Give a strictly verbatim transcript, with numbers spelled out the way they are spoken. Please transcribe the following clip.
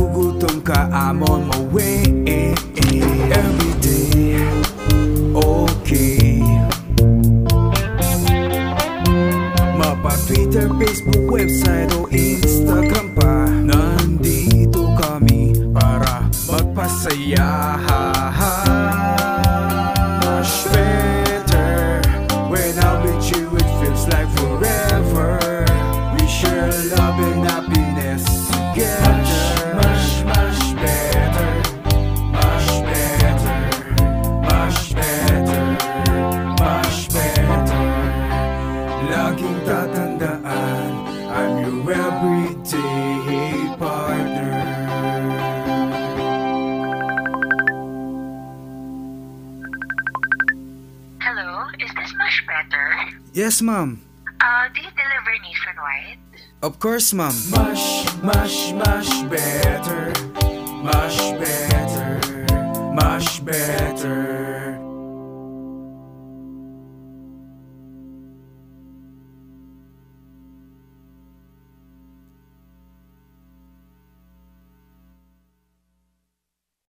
nagugutom ka, I'm on my way. Every day, okay. Mapa-Twitter, Facebook, website o Instagram pa, nandito kami para magpasaya. Much better when I'm with you, it feels like forever. We share love and happiness together. Much, much better, much better, much better, much better. Laging tatandaan, I'm your everyday partner. Hello, is this much better? Yes, ma'am. Uh, do you deliver nationwide? Of course, ma'am. Much, much, much better.